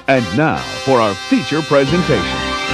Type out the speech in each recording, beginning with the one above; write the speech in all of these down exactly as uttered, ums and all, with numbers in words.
And now for our feature presentation.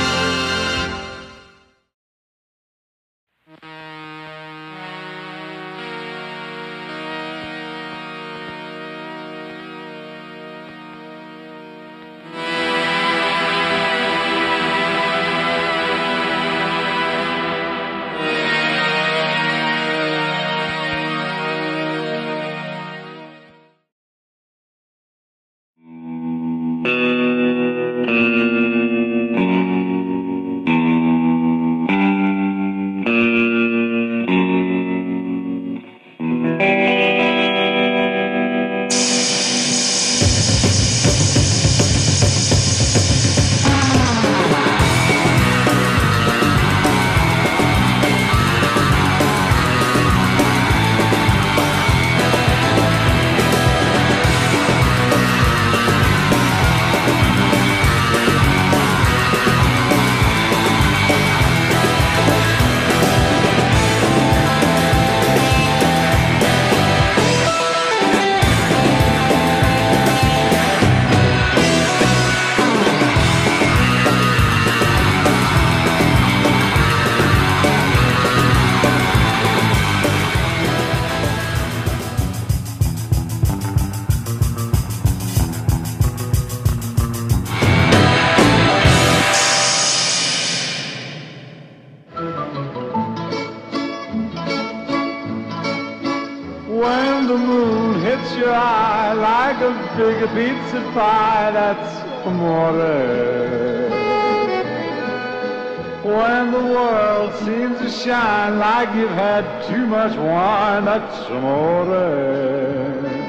When the moon hits your eye like a big pizza pie, that's amore. When the world seems to shine like you've had too much wine, that's amore.